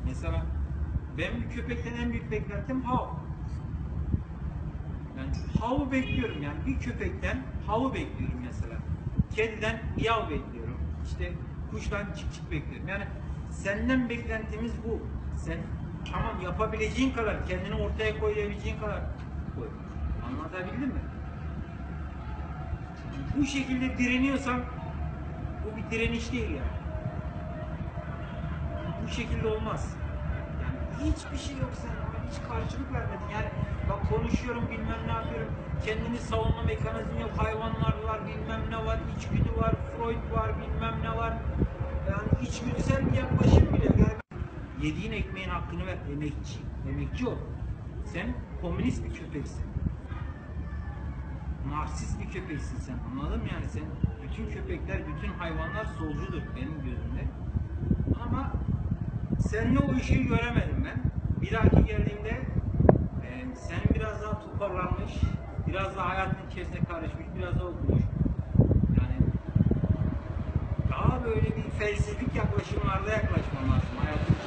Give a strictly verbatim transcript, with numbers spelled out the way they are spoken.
Mesela ben bir köpekten en büyük beklentim hav. Yani havu bekliyorum yani bir köpekten havu bekliyorum mesela. Kediden miyav bekliyorum. İşte kuştan çık çık bekliyorum. Yani senden beklentimiz bu. Sen tamam yapabileceğin kadar, kendini ortaya koyabileceğin kadar koy. Anlatabildim mi? Bu şekilde direniyorsan bu bir direniş değil yani. Bu şekilde olmaz. Yani hiçbir şey yok sen ama hiç karşılık vermedin. Yani bak konuşuyorum bilmem ne yapıyorum. Kendini savunma mekanizmi yok. Hayvanlar var bilmem ne var. İçgüdü var. Freud var bilmem ne var. Yani içgüdüsel bir yaklaşım bile. Yani yediğin ekmeğin hakkını ver. Emekçi. Emekçi ol. Sen komünist bir köpeksin. Narsist bir köpeksin sen. Anladın mı yani sen? Bütün köpekler, bütün hayvanlar solcudur benim gözümde. Ama seninle o işi göremedim ben. Bir dahaki geldiğimde e, sen biraz daha toparlanmış, biraz daha hayatın içerisine karışmış, biraz daha okumuş. Yani daha böyle bir felsefik yaklaşımlarda yaklaşmam lazım hayatın